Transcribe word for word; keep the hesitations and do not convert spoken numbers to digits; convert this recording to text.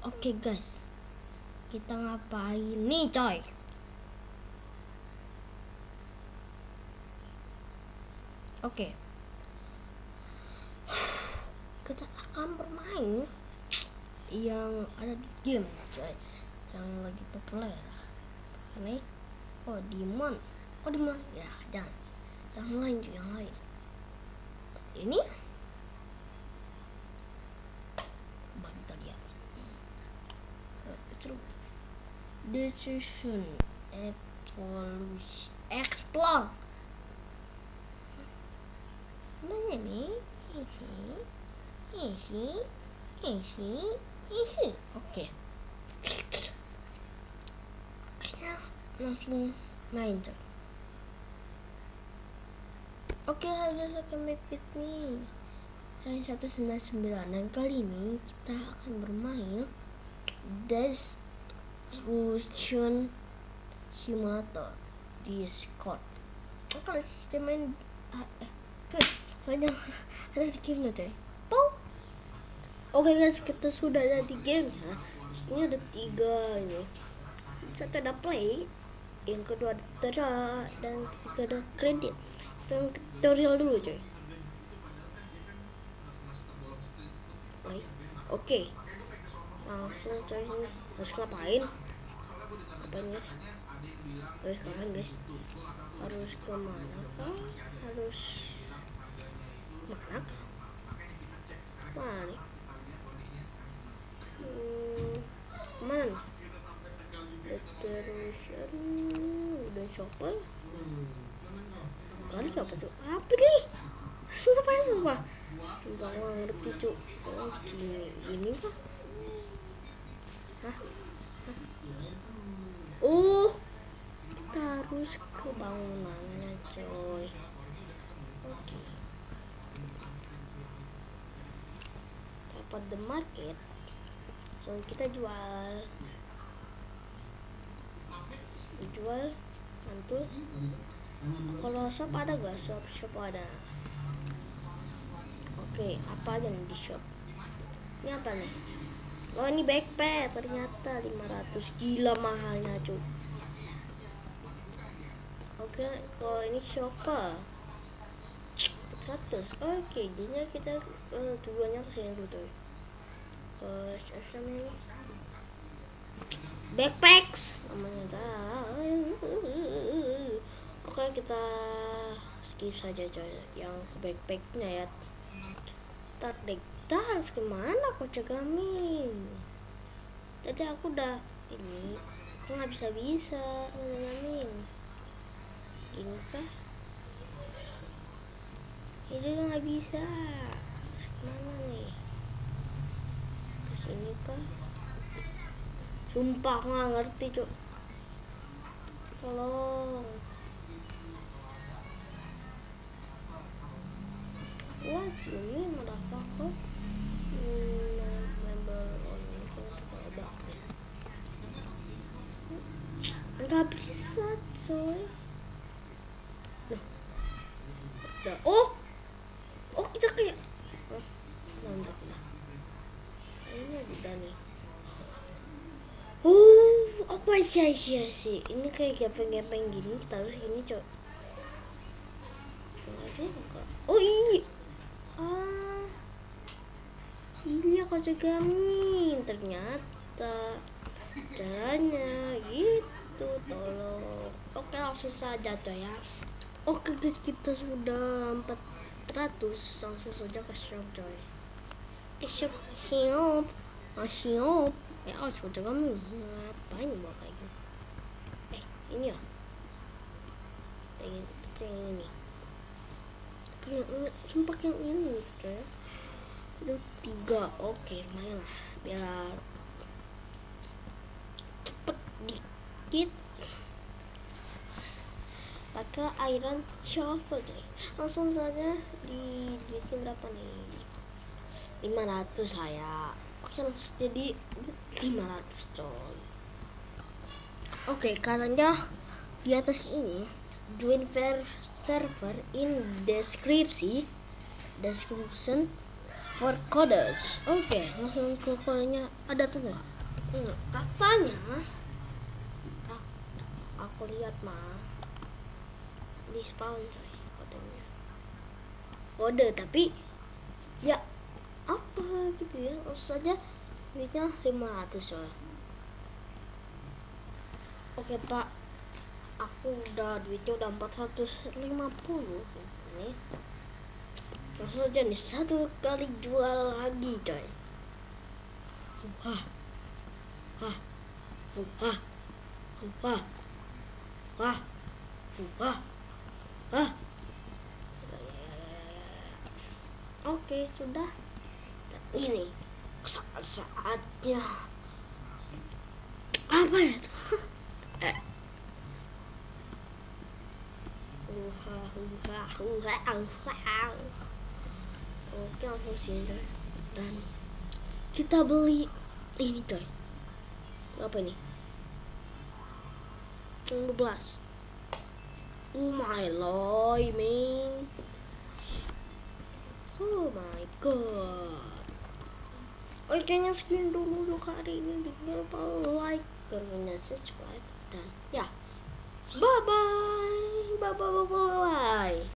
Oke guys, kita ngapain nih coy? Oke, kita akan bermain yang ada di game coy, yang lagi populer. Ini, oh Demon, kok Demon? Ya jangan, yang lain cuy, yang lain. Ini, coba kita lihat. Seru. Decision Evolution Explore. Mana nih? Isi, isi, isi, isi. Oke. Kayaknya langsung main coy. Oke, ada second make nih. Rank seratus sembilan puluh sembilan, dan kali ini kita akan bermain Destruction Simulator Discord. Kalau sistem main eh tuh soalnya ada di game coy. Pau. Oke guys, kita sudah ada di game ya. Ini ada tiga ini. Satu ada play, yang kedua ada tera, dan ketiga ada kredit. Kita tutorial dulu coy. Play. Oke. Langsung coy, ini harus ngapain? Ngapain guys? Harus ngapain guys? Harus kemana kah? Harus mana kah? Mana nih? Hmm, kemana nih? Deteration udah shopper. Kali apa tuh? Apa nih? Sumpah sumpah. Sumpah aku gak ngerti cuy. Oh gini, gini kah? Hah? Hah? Oh, kita harus ke bangunannya coy. Oke. Dapat the market. So kita jual. Dijual mantul. Kalau shop ada gak? Shop shop ada. Oke, apa aja nih di shop? Ini apa nih? Oh ini backpack, ternyata lima ratus, gila mahalnya cuy. Oke, kalau ini sofa seratus. Oke, jadinya kita uh, tujuannya ke sini dulu tuh. Ke apa ini? Backpacks namanya. Oke, kita skip saja coy yang ke backpacknya ya. Ntar deh, kita harus kemana kocak kami? Tadi aku udah ini, aku nggak bisa bisa ngalamin. Ini kah? Ini juga nggak bisa. Harus kemana nih? Ke sini kah? Sumpah aku nggak ngerti cok. Tolong. What ini motherfucker? Member on nggak bisa coy. Nah, udah. Oh, oh kita kayak oh, mantap lah. Ini udah nih. Oh, apa sih sih sih? Ini kayak gepeng-gepeng gini, kita harus gini coy. Enggak juga. Oh iya. Ah, iya kocak gamin, ternyata caranya gitu, tolong. Oke langsung saja coy ya. Oke guys, kita sudah empat ratus, langsung saja ke shop coy. Ke shop siap, ah, siap. Eh harus kocak gamin, ngapain bawa kayak gini? Eh ini ya, pengen kita yang ini. Yang, sumpah yang ini gitu kayak itu tiga. Oke main lah biar cepet dikit. Pakai iron shovel deh. Langsung saja di duitnya berapa nih? lima ratus lah ya. Oke langsung jadi lima ratus coy. Oke, katanya di atas ini join server in deskripsi description for codes. Oke, langsung ke kodenya. Ada tuh nggak? Enggak. Katanya aku, aku lihat mah di spawn coy kodenya. Kode tapi ya apa gitu ya, langsung saja duitnya lima ratus soalnya. Oke pak, aku udah duitnya udah empat ratus lima puluh nih. Langsung aja nih satu kali jual lagi coy. Wah, wah, wah, wah, wah, wah, wah. Oke sudah. Dan ini saat-saatnya apa ya tuh? eh. Uha, uha, uha, uha. Oke langsung sini coy. Dan kita beli ini coy. Apa ini? lima belas. Oh my lord man. Oh my god. Oke, kayaknya sekian dulu untuk hari ini. Jangan lupa like, comment, subscribe, dan ya, bye bye, bye bye bye bye.